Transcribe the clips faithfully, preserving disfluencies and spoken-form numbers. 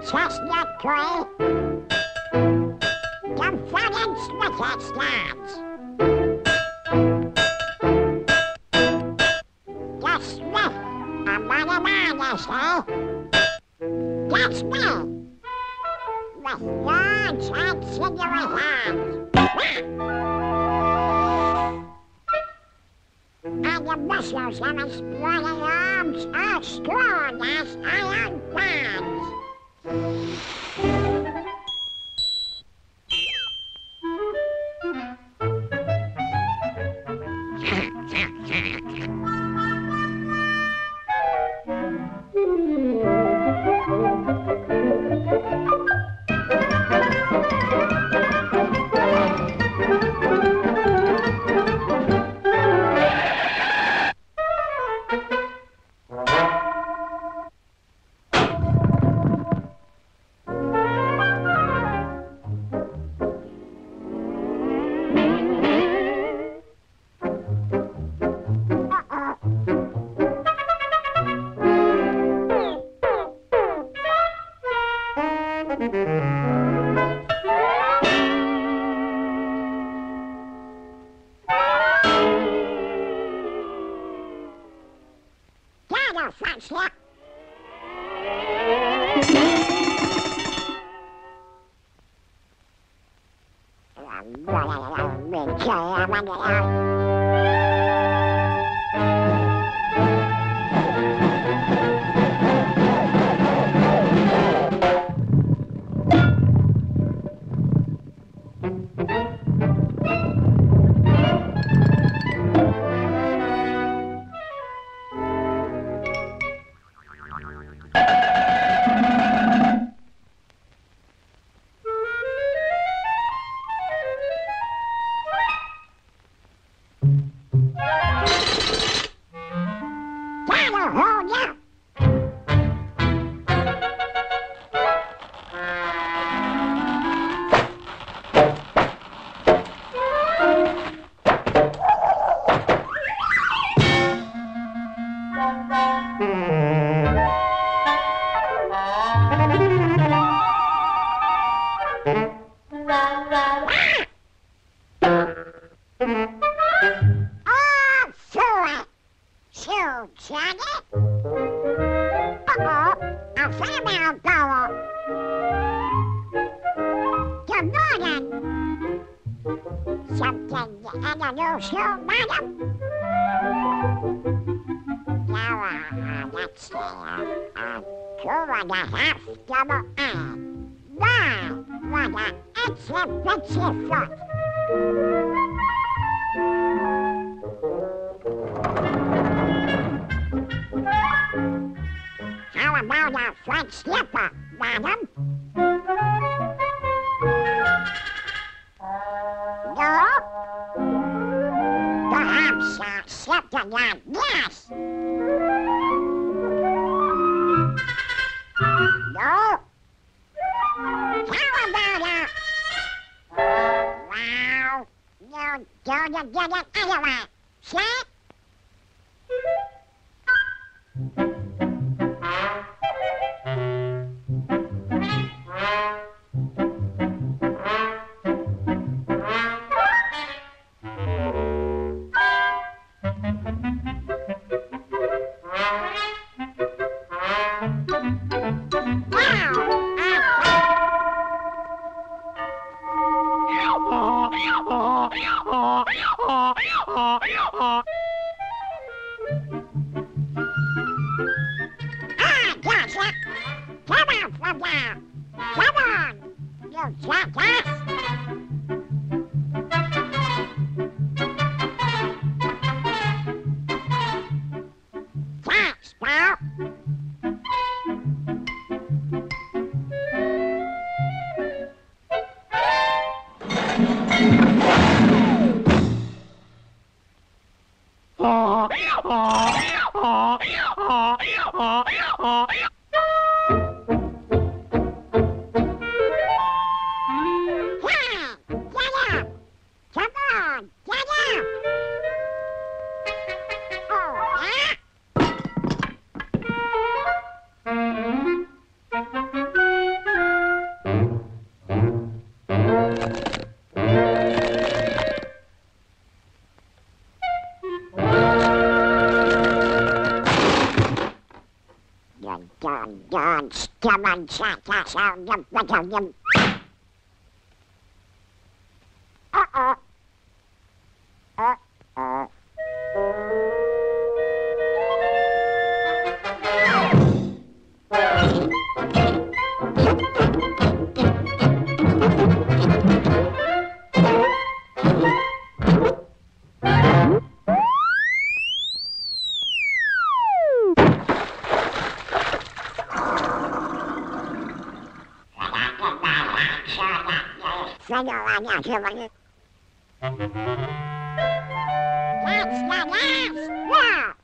chestnut tree. The front Smithy stands. The Smith, a money man, you say? That's me. With large and sinuous hands. And the muscles of his bloody arms are strong as iron bands. French, slipper, madam. No? Perhaps uh, something like this. No? How about it? Well, you don't get it anyway. See? Dun, dun, stubborn shot, that's how you better you. Uh-oh. Uh-oh. That's the last one!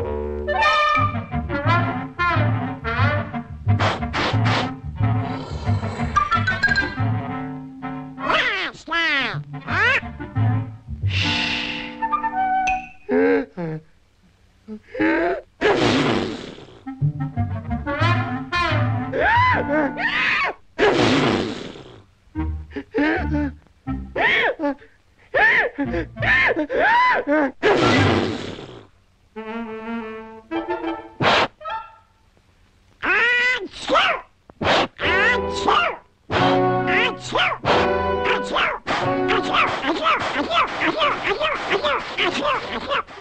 Last one! Huh? Achoo! Achoo! Achoo! Achoo! Achoo! Achoo! Achoo! Achoo! Achoo! Achoo! Achoo! Achoo!